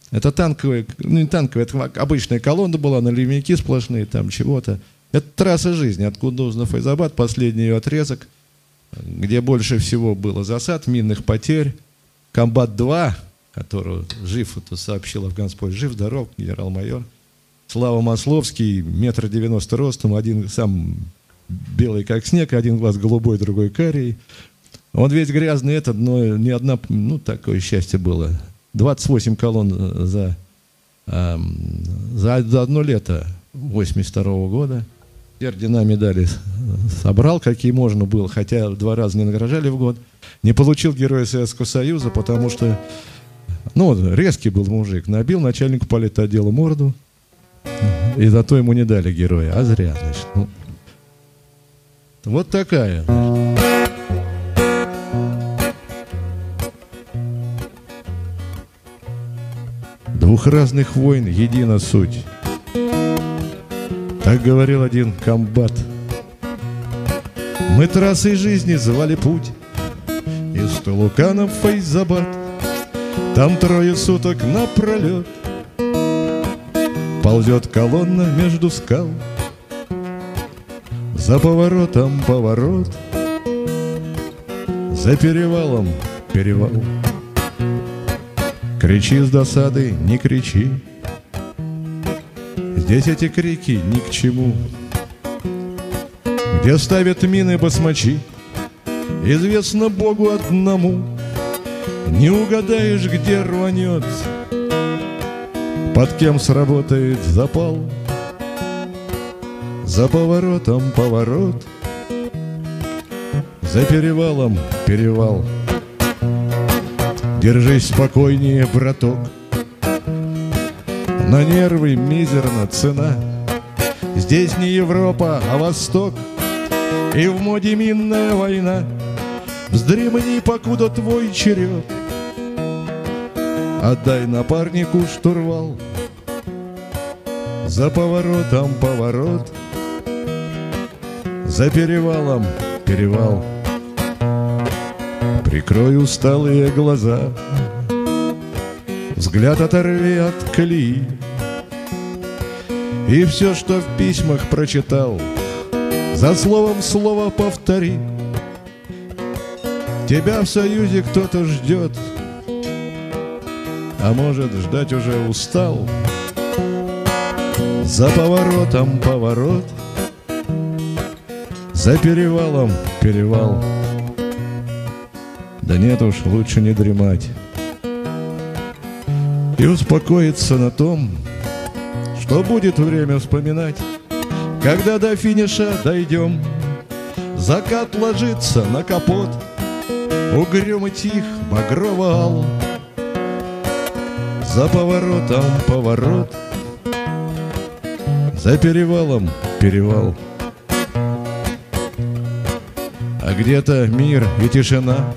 Это танковая, ну не танковая, это обычная колонна была, налимники сплошные, там чего-то. Это трасса жизни, от Кундуза на Файзабад, последний ее отрезок, где больше всего было засад, минных потерь. Комбат-2, которого жив, это сообщил Афганспой, жив, здоров, генерал-майор. Слава Масловский, 1,90 м ростом, один сам белый как снег, один глаз голубой, другой карий. Он весь грязный этот, но ни одна, ну такое счастье было. 28 колонн за одно лето 82-го года. Ордена, медали собрал, какие можно было, хотя 2 раза не награждали в год. Не получил Героя Советского Союза, потому что, ну, резкий был мужик. Набил начальнику политотдела морду, и зато ему не дали героя. А зря, значит. Ну, вот такая. Двух разных войн едина суть. Так говорил один комбат. Мы трассой жизни звали путь из Тулукана в Файзабад. Там 3 суток напролет ползет колонна между скал. За поворотом поворот, за перевалом перевал. Кричи с досады, не кричи, здесь эти крики ни к чему. Где ставят мины басмачи, известно Богу одному. Не угадаешь, где рванет, под кем сработает запал. За поворотом поворот, за перевалом перевал. Держись спокойнее, браток, на нервы мизерна цена. Здесь не Европа, а Восток, и в моде минная война. Вздремни, покуда твой черед, отдай напарнику штурвал. За поворотом поворот, за перевалом перевал. Прикрой усталые глаза, взгляд оторви от колеи, и все, что в письмах прочитал, за словом слово повтори. Тебя в Союзе кто-то ждет, а может, ждать уже устал. За поворотом поворот, за перевалом перевал. Да нет уж, лучше не дремать и успокоиться на том, что будет время вспоминать. Когда до финиша дойдем, закат ложится на капот, угрюм и тих багрово-ал. За поворотом поворот, за перевалом перевал. А где-то мир и тишина,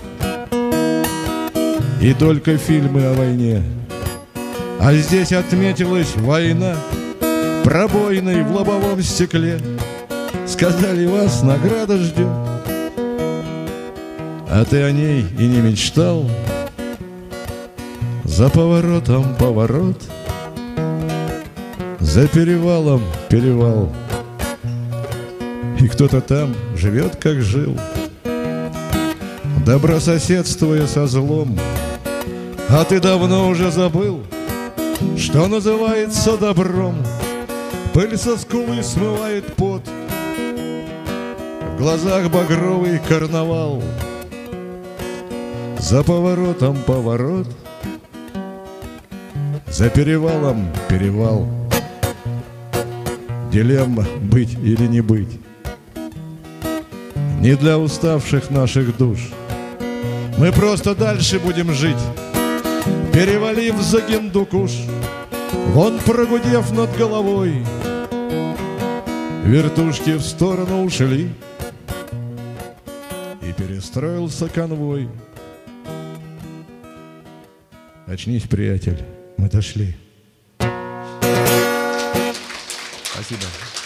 и только фильмы о войне. А здесь отметилась война пробоиной в лобовом стекле. Сказали, вас награда ждет, а ты о ней и не мечтал. За поворотом поворот, за перевалом перевал. И кто-то там живет, как жил, добрососедствуя со злом. А ты давно уже забыл, что называется добром. Пыль со скулы смывает пот, в глазах багровый карнавал. За поворотом поворот, за перевалом перевал. Дилемма быть или не быть не для уставших наших душ. Мы просто дальше будем жить, перевалив за Гиндукуш. Вон, прогудев над головой, вертушки в сторону ушли, и перестроился конвой. Очнись, приятель, мы дошли. Спасибо.